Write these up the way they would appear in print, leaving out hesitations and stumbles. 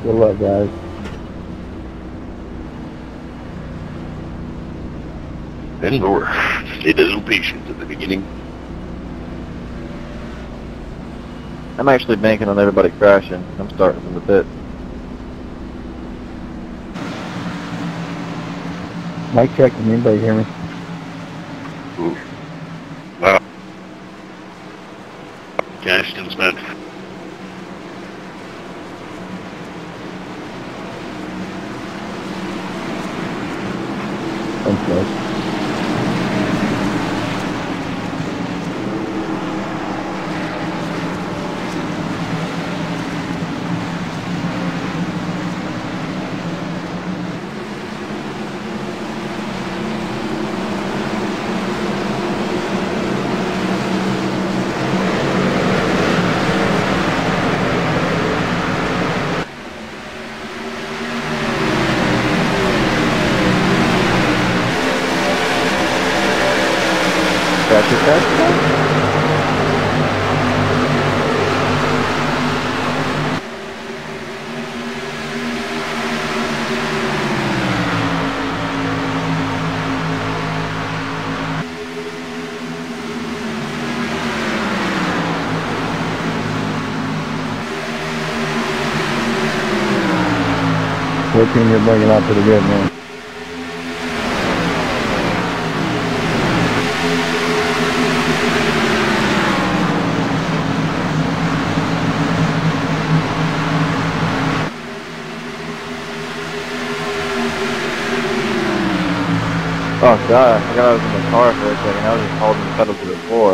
Good luck, guys. And more. Stay a little patient at the beginning. I'm actually banking on everybody crashing. I'm starting from the pit. Mic check. Can anybody hear me? Ooh. Wow. Ashton's been. I'm close. Crash. 14, you're bringing out pretty good, man. Oh god, I forgot I was in the car for a second. I was just holding the pedal to the floor.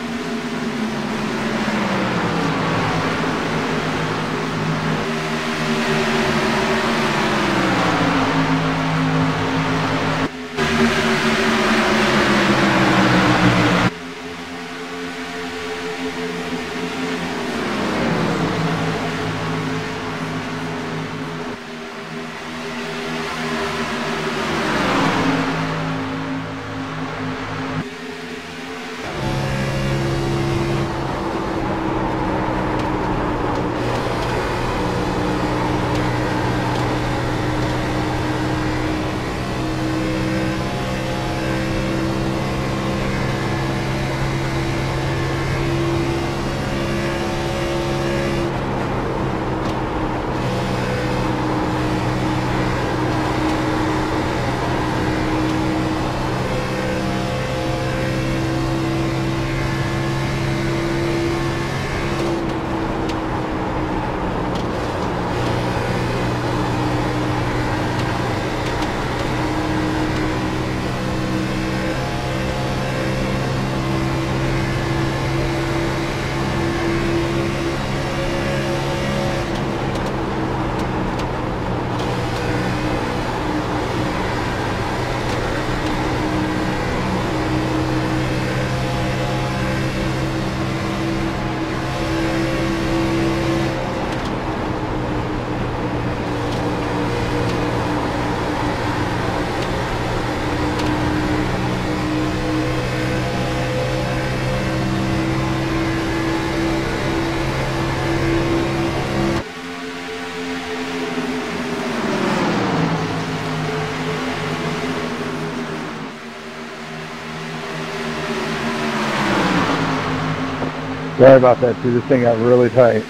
Sorry about that, too. This thing got really tight.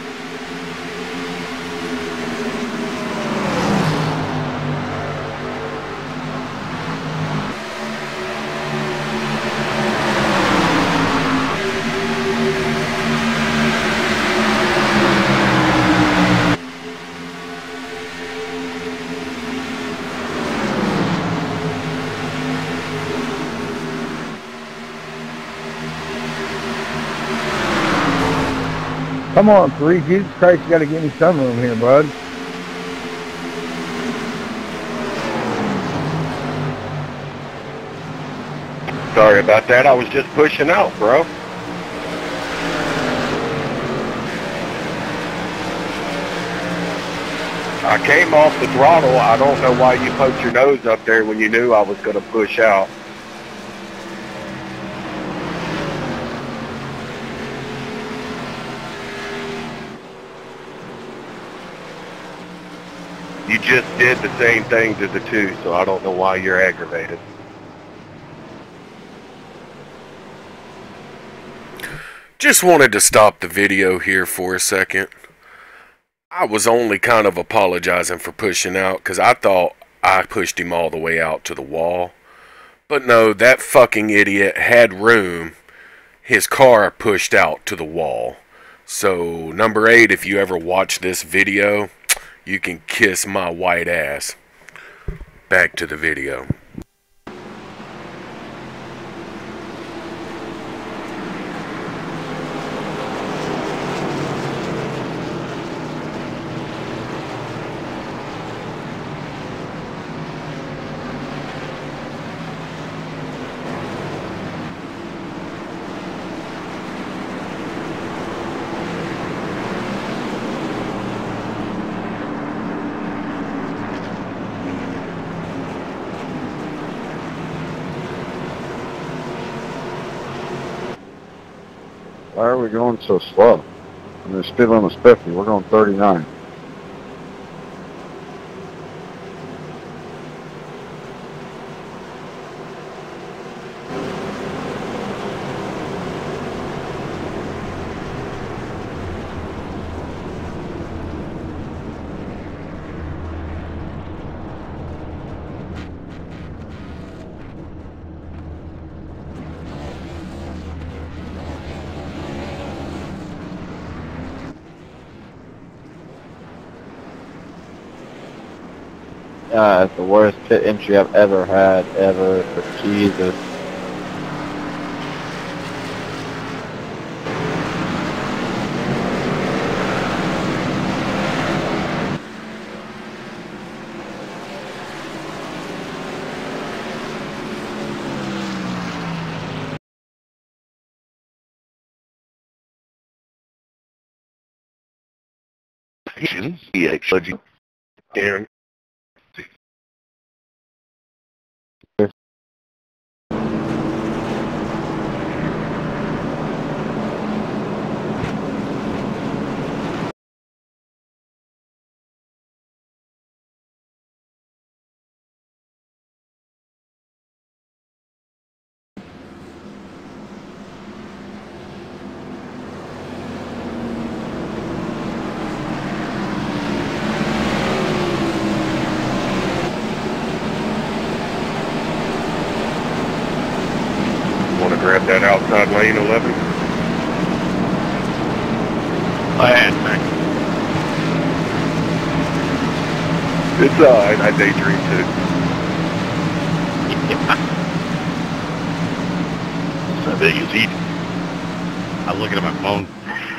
Come on, 3. Jesus Christ, you got to give me some room here, bud. Sorry about that. I was just pushing out, bro. I came off the throttle. I don't know why you poked your nose up there when you knew I was going to push out. You just did the same thing to the two, so I don't know why you're aggravated. Just wanted to stop the video here for a second. I was only kind of apologizing for pushing out because I thought I pushed him all the way out to the wall. But no, that fucking idiot had room. His car pushed out to the wall. So, number 8, if you ever watch this video, you can kiss my white ass. Back to the video. Why are we going so slow? And the speed limit's 50. We're going 39. It's the worst pit entry I've ever had, ever. Jesus. Aaron. Want to grab that outside lane 11? It's alright, I daydream too. So big as eating. I'm looking at my phone.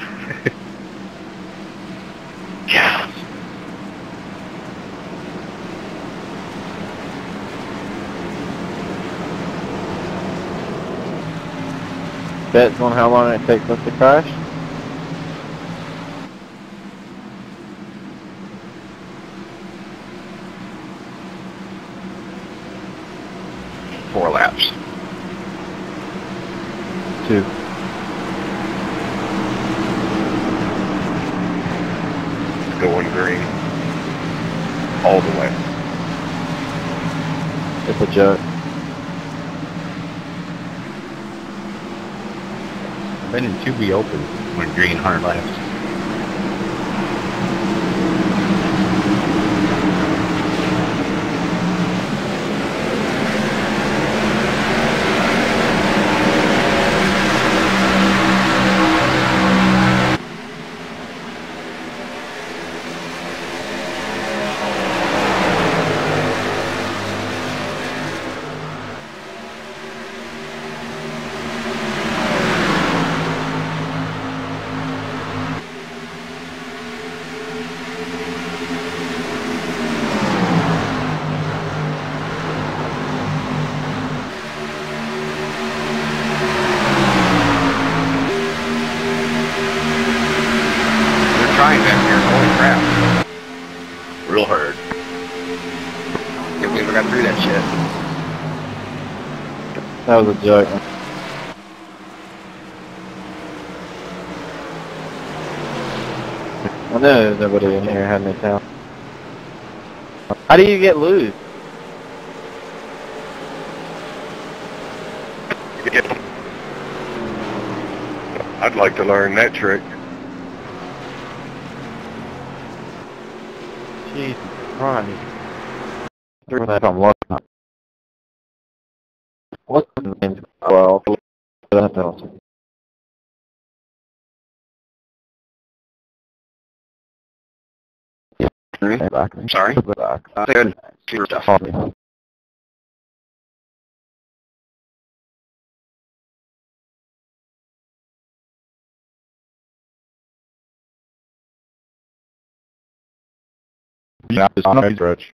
Yeah. Bets on how long it takes us to crash? Four laps. 2. Going green. All the way. It's a joke. Been in 2B open when green 100 laps. Trying back here, holy crap. Real hard. Can't believe I got through that shit. That was a joke. I knew nobody in here had any talent. How do you get loose? I'd like to learn that trick. Jesus Christ. Through that I'm looking at. What's the name? Well, that else. Back. Sorry. Back. Good. Your stuff. Yeah, it's on a stretch.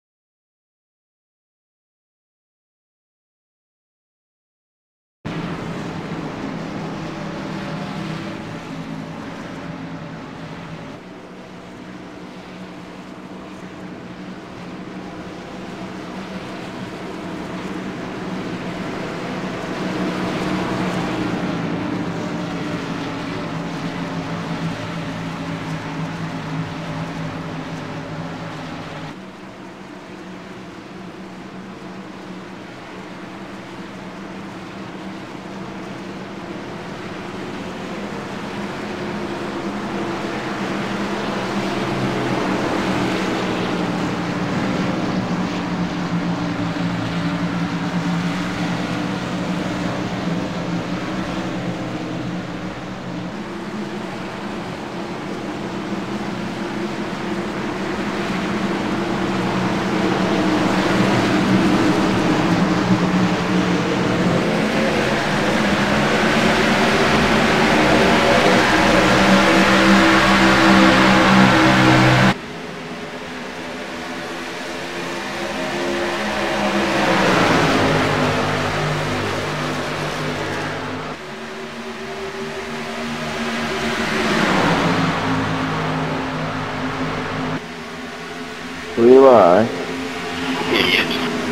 Levi. Idiot.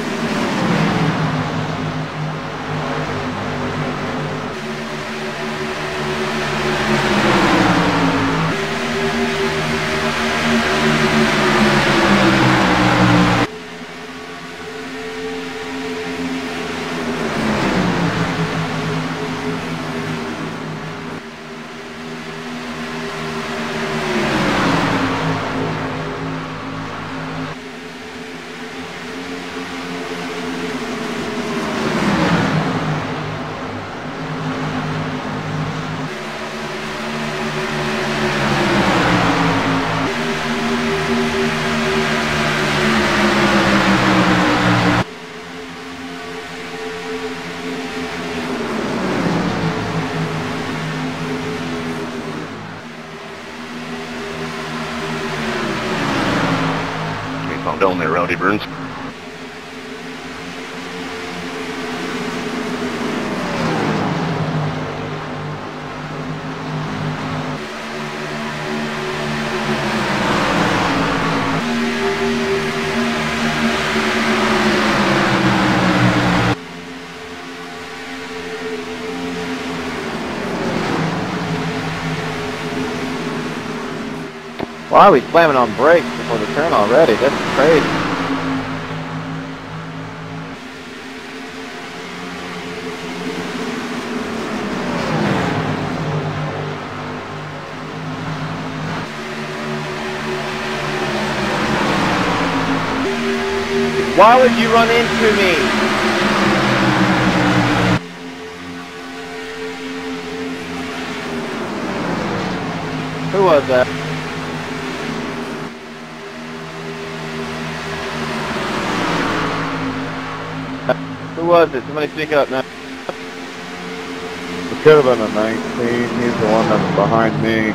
Down there, Rowdy Burns. Why are we slamming on brakes before the turn already? That's crazy. Why would you run into me? Who was that? Who was it? Somebody speak up now. It could have been a 19. He's the one that's behind me.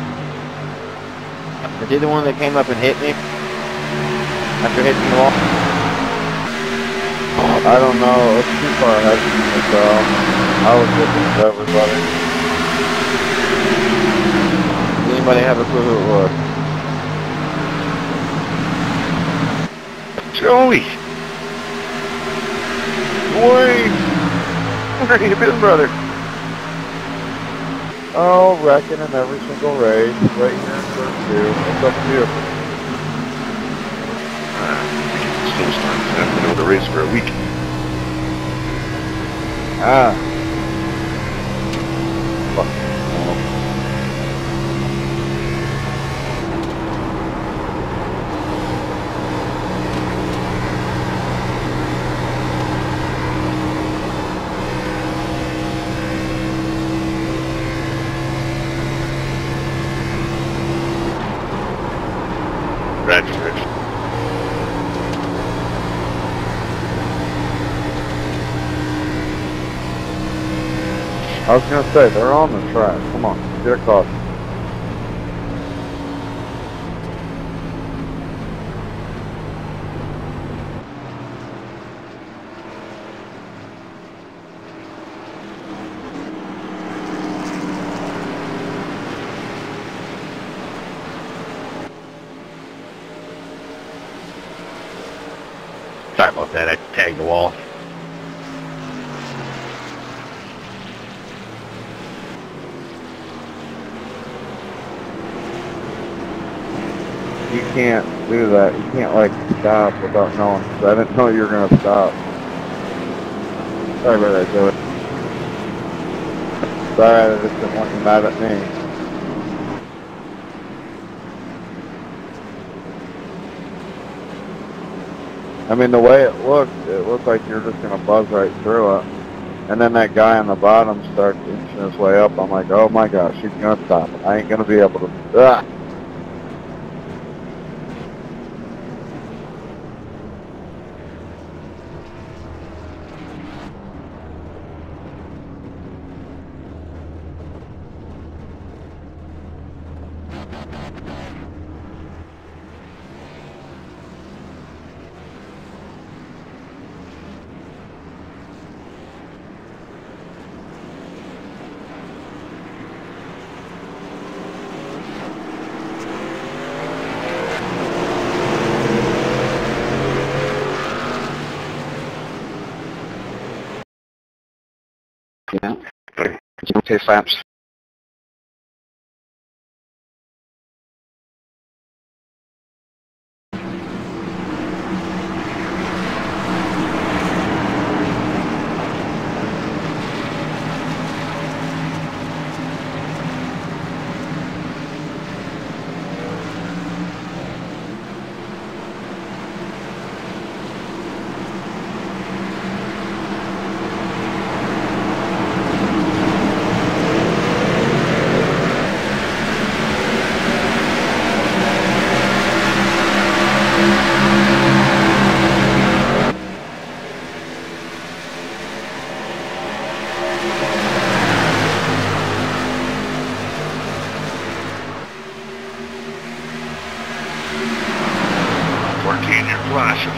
Is he the one that came up and hit me? After hitting the wall? I don't know. It's too far ahead of me, so I was looking at everybody. Does anybody have a clue who it was? Joey! Wait! Where you been, brother? Oh, wrecking in every single race. Right here in turn 2. What's up to you? snowstorms. I haven't been able to race for a week. Ah. Fuck. Roger, Rich. I was gonna say, they're on the track. Come on, get across. Sorry about that. I tagged the wall. You can't do that. You can't, like, stop without knowing. 'Cause I didn't know you were gonna stop. Sorry about that, Joey. Sorry, I just didn't want you mad at me. I mean, the way it looked like you were just gonna buzz right through it. And then that guy on the bottom starts inching his way up. I'm like, oh my gosh, he's gonna stop. I ain't gonna be able to. Ah! Yeah. Okay, flaps. Working your flashes.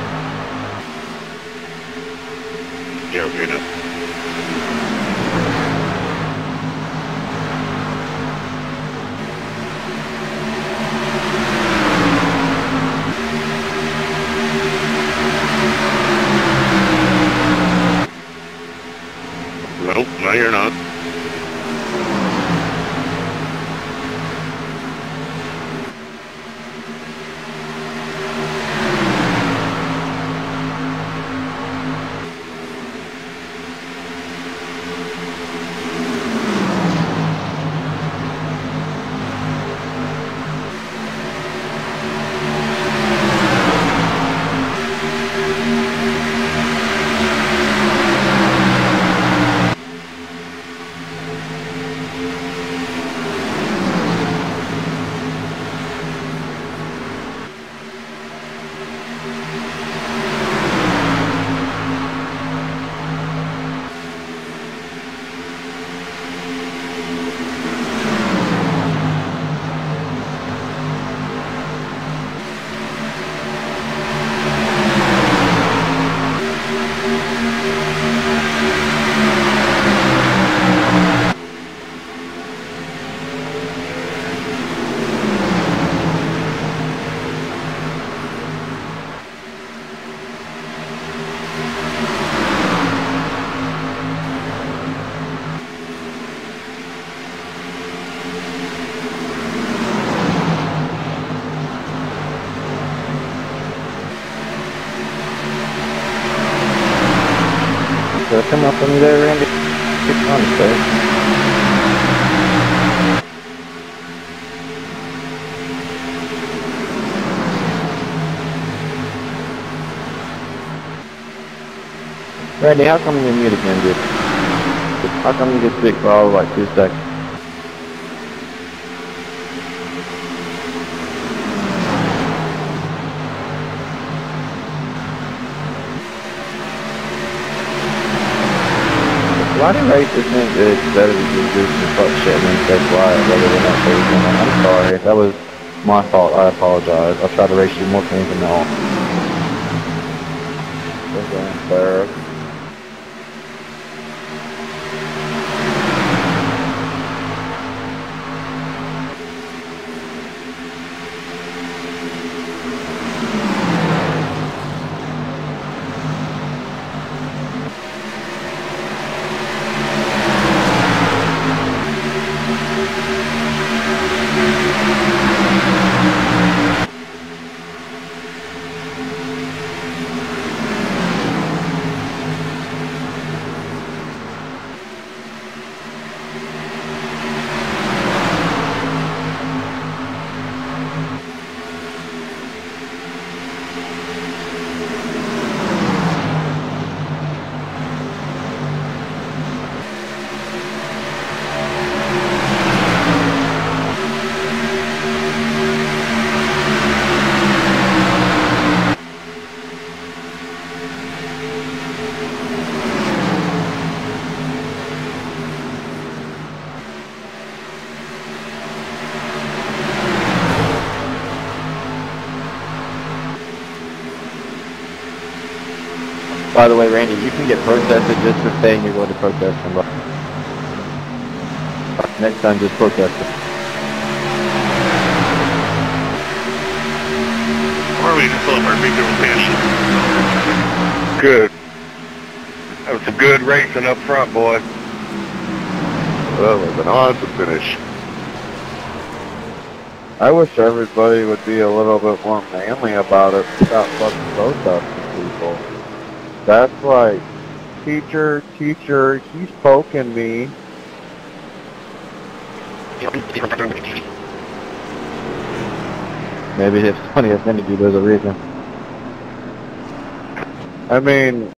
Yeah, okay, now. Nope, no, you're not. come up on me there, Randy? It's on the stage. Randy, how come you mute again, dude? How come you get sick for all of like 2 seconds? Why do racers think that it's better to just do some fuck shit and then stay quiet rather than not say anything? I'm sorry, that was my fault, I apologize. I'll try to race you more clean from now on. That's unfair. By the way, Randy, you can get protested just for saying you're going to protest somebody. Next time, just protest it. Or we can fill up our big girl passion. Good. That was some good racing up front, boy. Well, it was an awesome finish. I wish everybody would be a little bit more manly about it without fucking protesting people. That's like, teacher, he's poking me. Maybe it's funny, Xfinity, there's a reason. I mean,